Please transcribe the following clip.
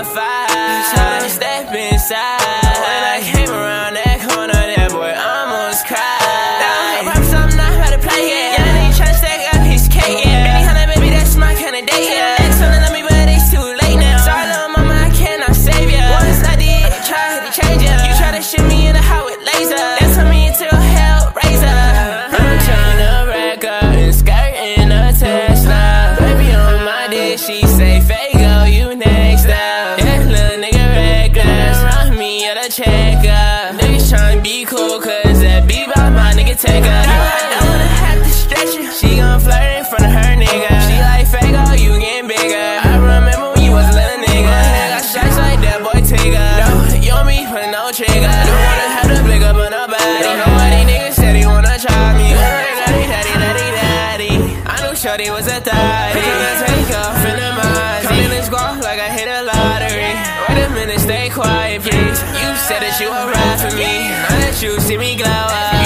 my fire. Try to step inside. When I came around that corner, that boy almost cried. I promise I'm not about to play, yeah. Young nigga tryna stack up his cake, yeah. Benny baby, that's my kind of date, yeah. Ex wanna love me, but it's too late now. Sorry, little mama, I cannot save ya. Once I did, try to change ya. You try to shit me in the house with laser. That's on me until hell razor. I'm tryna rack up and skirt in a Tesla. Baby on my dick, she say, Sofaygo, you next up. Yeah, little nigga reckless. Run me at a checkup. Niggas tryna be cool, cause that beat by my nigga Tecca. I don't wanna have to stretch you. She gon' flirt in front of her nigga. She like, Sofaygo, you getting bigger. I remember when you was a little nigga. I got shots like that boy Tecca. No, you don't be putting no trigger. Don't wanna have to pick up on nobody. Don't know why these niggas said he wanna try me. I knew shorty was a thotty. Gonna take off in the mind. Come in and squawk like I hit a lottery. Wait a minute, stay quiet, please. You said that you would ride for me. Now that you see me glow up.